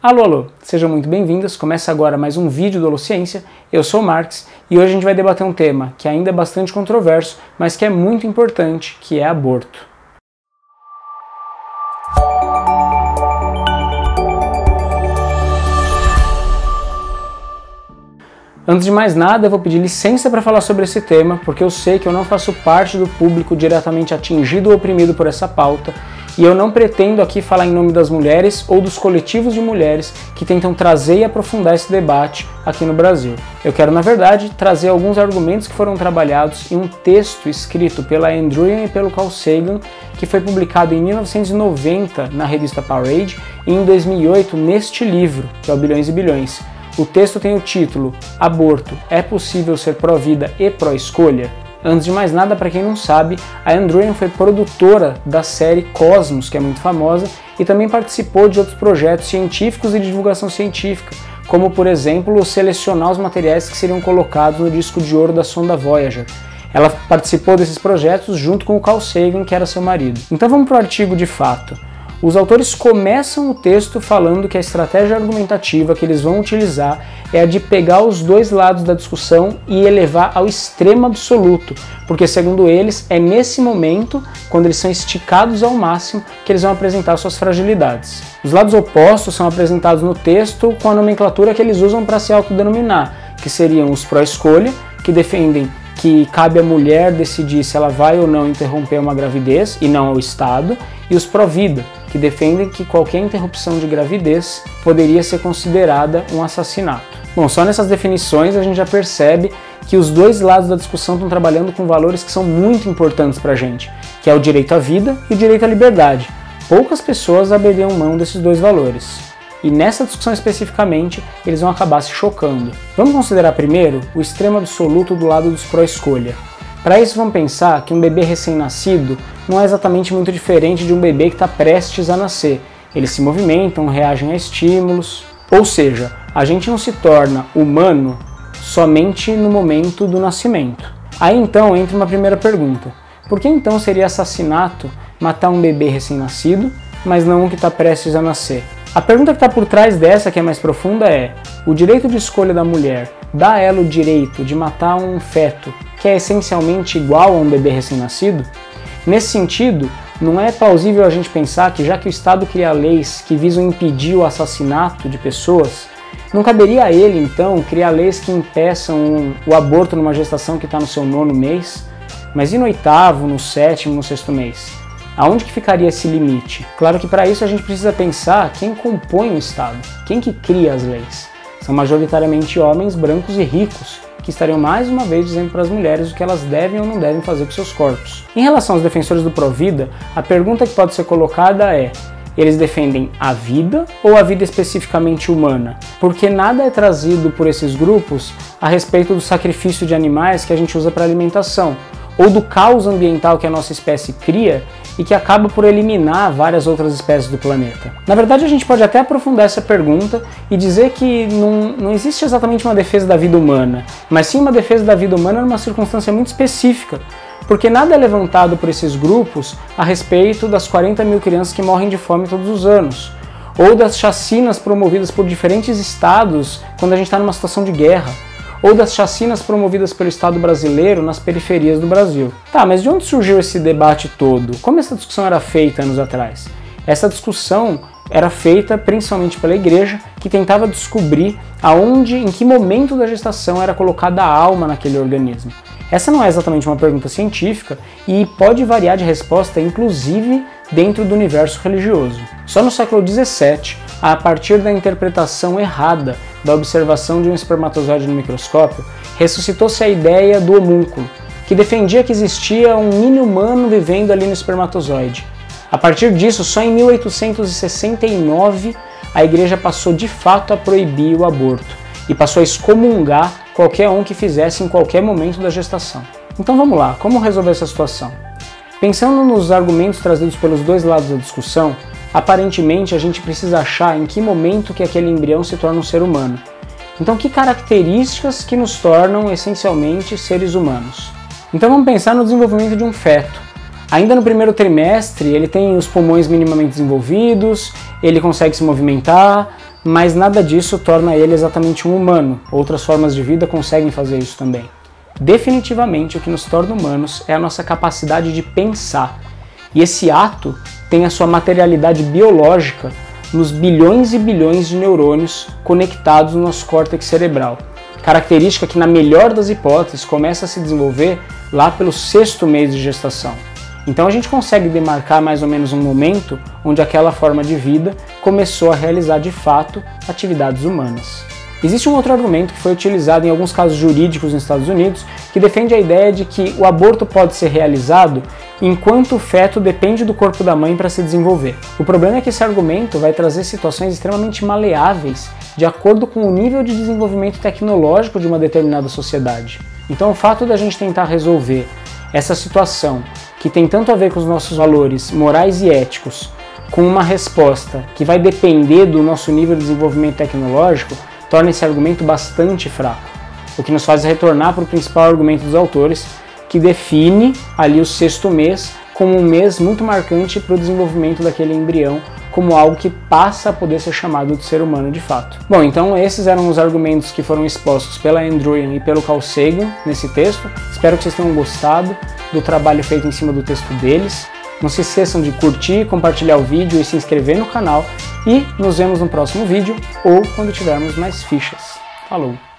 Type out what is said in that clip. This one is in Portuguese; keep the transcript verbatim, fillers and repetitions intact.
Alô, alô, sejam muito bem-vindos, começa agora mais um vídeo do Holociência, eu sou o Marx e hoje a gente vai debater um tema que ainda é bastante controverso, mas que é muito importante, que é aborto. Antes de mais nada, eu vou pedir licença para falar sobre esse tema, porque eu sei que eu não faço parte do público diretamente atingido ou oprimido por essa pauta, e eu não pretendo aqui falar em nome das mulheres ou dos coletivos de mulheres que tentam trazer e aprofundar esse debate aqui no Brasil. Eu quero, na verdade, trazer alguns argumentos que foram trabalhados em um texto escrito pela Ann Druyan e pelo Carl Sagan, que foi publicado em mil novecentos e noventa na revista Parade e em dois mil e oito neste livro, que é o Bilhões e Bilhões. O texto tem o título Aborto, é possível ser pró-vida e pró-escolha? Antes de mais nada, para quem não sabe, a Ann Druyan foi produtora da série Cosmos, que é muito famosa, e também participou de outros projetos científicos e de divulgação científica, como, por exemplo, selecionar os materiais que seriam colocados no disco de ouro da sonda Voyager. Ela participou desses projetos junto com o Carl Sagan, que era seu marido. Então vamos para o artigo de fato. Os autores começam o texto falando que a estratégia argumentativa que eles vão utilizar é a de pegar os dois lados da discussão e elevar ao extremo absoluto, porque segundo eles é nesse momento, quando eles são esticados ao máximo, que eles vão apresentar suas fragilidades. Os lados opostos são apresentados no texto com a nomenclatura que eles usam para se autodenominar, que seriam os pró-escolha, que defendem que cabe à mulher decidir se ela vai ou não interromper uma gravidez e não ao Estado, e os pró-vida, que defendem que qualquer interrupção de gravidez poderia ser considerada um assassinato. Bom, só nessas definições a gente já percebe que os dois lados da discussão estão trabalhando com valores que são muito importantes para a gente, que é o direito à vida e o direito à liberdade. Poucas pessoas abririam mão desses dois valores. E nessa discussão especificamente, eles vão acabar se chocando. Vamos considerar primeiro o extremo absoluto do lado dos pró-escolha. Para isso, vamos pensar que um bebê recém-nascido não é exatamente muito diferente de um bebê que está prestes a nascer. Eles se movimentam, reagem a estímulos, ou seja, a gente não se torna humano somente no momento do nascimento. Aí então entra uma primeira pergunta. Por que então seria assassinato matar um bebê recém-nascido, mas não um que está prestes a nascer? A pergunta que está por trás dessa, que é mais profunda, é: o direito de escolha da mulher dá a ela o direito de matar um feto que é essencialmente igual a um bebê recém-nascido? Nesse sentido, não é plausível a gente pensar que, já que o Estado cria leis que visam impedir o assassinato de pessoas, não caberia a ele, então, criar leis que impeçam o aborto numa gestação que está no seu nono mês? Mas e no oitavo, no sétimo, no sexto mês? Aonde que ficaria esse limite? Claro que para isso a gente precisa pensar quem compõe o Estado, quem que cria as leis. São majoritariamente homens brancos e ricos, que estariam mais uma vez dizendo para as mulheres o que elas devem ou não devem fazer com seus corpos. Em relação aos defensores do pró-vida, a pergunta que pode ser colocada é: eles defendem a vida ou a vida especificamente humana? Porque nada é trazido por esses grupos a respeito do sacrifício de animais que a gente usa para alimentação, ou do caos ambiental que a nossa espécie cria e que acaba por eliminar várias outras espécies do planeta. Na verdade, a gente pode até aprofundar essa pergunta e dizer que não, não existe exatamente uma defesa da vida humana, mas sim uma defesa da vida humana numa circunstância muito específica, porque nada é levantado por esses grupos a respeito das quarenta mil crianças que morrem de fome todos os anos, ou das chacinas promovidas por diferentes estados quando a gente está numa situação de guerra, ou das chacinas promovidas pelo Estado brasileiro nas periferias do Brasil. Tá, mas de onde surgiu esse debate todo? Como essa discussão era feita anos atrás? Essa discussão era feita principalmente pela igreja, que tentava descobrir aonde, em que momento da gestação era colocada a alma naquele organismo. Essa não é exatamente uma pergunta científica e pode variar de resposta, inclusive dentro do universo religioso. Só no século dezessete, a partir da interpretação errada da observação de um espermatozoide no microscópio, ressuscitou-se a ideia do homúnculo, que defendia que existia um mini humano vivendo ali no espermatozoide. A partir disso, só em mil oitocentos e sessenta e nove, a igreja passou de fato a proibir o aborto e passou a excomungar qualquer um que fizesse em qualquer momento da gestação. Então vamos lá, como resolver essa situação? Pensando nos argumentos trazidos pelos dois lados da discussão, aparentemente a gente precisa achar em que momento que aquele embrião se torna um ser humano. Então, que características que nos tornam essencialmente seres humanos? Então vamos pensar no desenvolvimento de um feto. Ainda no primeiro trimestre ele tem os pulmões minimamente desenvolvidos, ele consegue se movimentar, mas nada disso torna ele exatamente um humano. Outras formas de vida conseguem fazer isso também. Definitivamente, o que nos torna humanos é a nossa capacidade de pensar. E esse ato tem a sua materialidade biológica nos bilhões e bilhões de neurônios conectados no nosso córtex cerebral. Característica que, na melhor das hipóteses, começa a se desenvolver lá pelo sexto mês de gestação. Então a gente consegue demarcar mais ou menos um momento onde aquela forma de vida começou a realizar de fato atividades humanas. Existe um outro argumento que foi utilizado em alguns casos jurídicos nos Estados Unidos que defende a ideia de que o aborto pode ser realizado enquanto o feto depende do corpo da mãe para se desenvolver. O problema é que esse argumento vai trazer situações extremamente maleáveis de acordo com o nível de desenvolvimento tecnológico de uma determinada sociedade. Então o fato da gente tentar resolver essa situação que tem tanto a ver com os nossos valores morais e éticos, com uma resposta que vai depender do nosso nível de desenvolvimento tecnológico, torna esse argumento bastante fraco, o que nos faz retornar para o principal argumento dos autores, que define ali o sexto mês como um mês muito marcante para o desenvolvimento daquele embrião, como algo que passa a poder ser chamado de ser humano de fato. Bom, então esses eram os argumentos que foram expostos pela Anne Druyan e pelo Carl Sagan nesse texto. Espero que vocês tenham gostado do trabalho feito em cima do texto deles. Não se esqueçam de curtir, compartilhar o vídeo e se inscrever no canal. E nos vemos no próximo vídeo ou quando tivermos mais fichas. Falou!